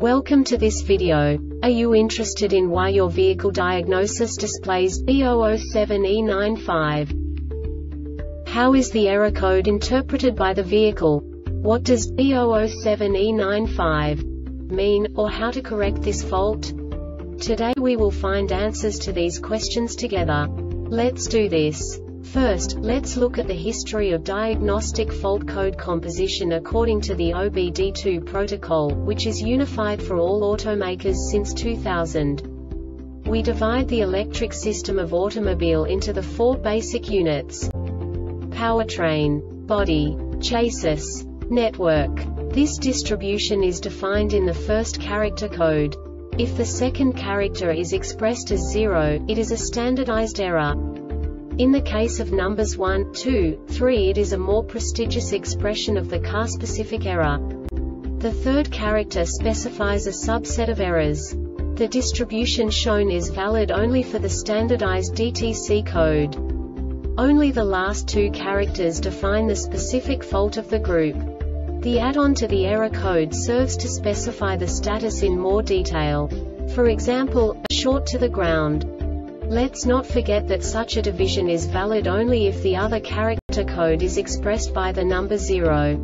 Welcome to this video. Are you interested in why your vehicle diagnosis displays B007E95? How is the error code interpreted by the vehicle? What does B007E95 mean, or how to correct this fault? Today we will find answers to these questions together. Let's do this. First, let's look at the history of diagnostic fault code composition according to the OBD2 protocol, which is unified for all automakers since 2000. We divide the electric system of automobile into the four basic units: powertrain, body, chassis, network. This distribution is defined in the first character code. If the second character is expressed as 0, it is a standardized error. In the case of numbers 1, 2, 3, it is a more prestigious expression of the car-specific error. The third character specifies a subset of errors. The distribution shown is valid only for the standardized DTC code. Only the last two characters define the specific fault of the group. The add-on to the error code serves to specify the status in more detail. For example, a short to the ground. Let's not forget that such a division is valid only if the other character code is expressed by the number 0.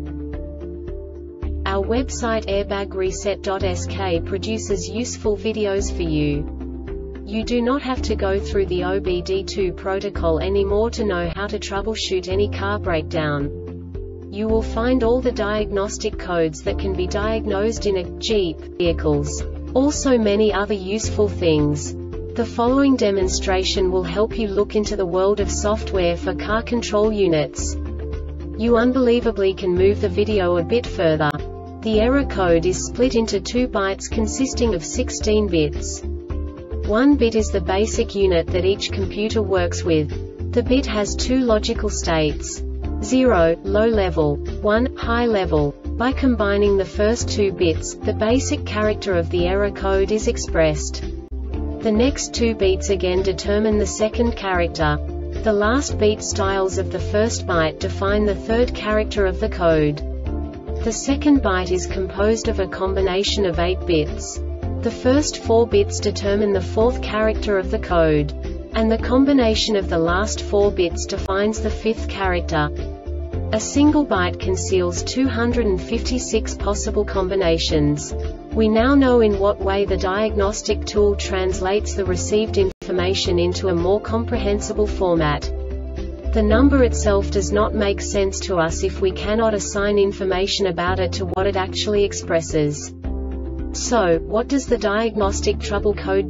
Our website airbagreset.sk produces useful videos for you. You do not have to go through the OBD2 protocol anymore to know how to troubleshoot any car breakdown. You will find all the diagnostic codes that can be diagnosed in a Jeep vehicles. Also many other useful things. The following demonstration will help you look into the world of software for car control units. You unbelievably can move the video a bit further. The error code is split into 2 bytes consisting of 16 bits. 1 bit is the basic unit that each computer works with. The bit has 2 logical states: 0, low level, 1, high level. By combining the first 2 bits, the basic character of the error code is expressed. The next 2 beats again determine the second character. The last beat styles of the first byte define the third character of the code. The second byte is composed of a combination of 8 bits. The first 4 bits determine the fourth character of the code. And the combination of the last 4 bits defines the fifth character. A single byte conceals 256 possible combinations. We now know in what way the diagnostic tool translates the received information into a more comprehensible format. The number itself does not make sense to us if we cannot assign information about it to what it actually expresses. So, what does the diagnostic trouble code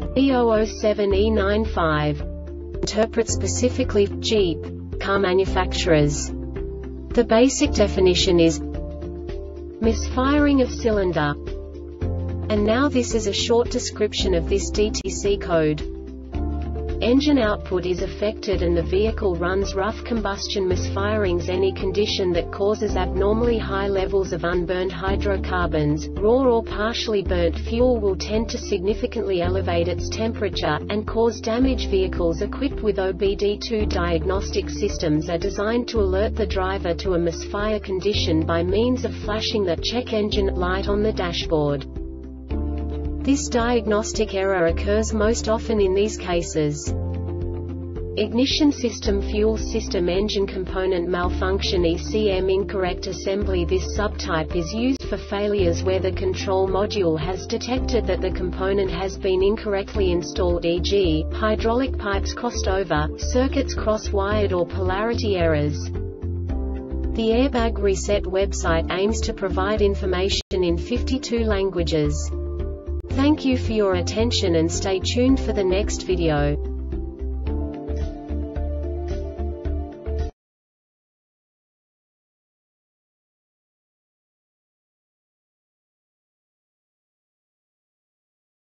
B007E95 interpret specifically for Jeep car manufacturers? The basic definition is misfiring of cylinder. And now this is a short description of this DTC code. Engine output is affected and the vehicle runs rough combustion misfirings. Any condition that causes abnormally high levels of unburned hydrocarbons, raw or partially burnt fuel will tend to significantly elevate its temperature, and cause damage. Vehicles equipped with OBD2 diagnostic systems are designed to alert the driver to a misfire condition by means of flashing the check engine light on the dashboard. This diagnostic error occurs most often in these cases: ignition system, fuel system, engine component malfunction, ECM incorrect assembly. This subtype is used for failures where the control module has detected that the component has been incorrectly installed, e.g., hydraulic pipes crossed over, circuits cross-wired, or polarity errors. The Airbag Reset website aims to provide information in 52 languages. Thank you for your attention and stay tuned for the next video.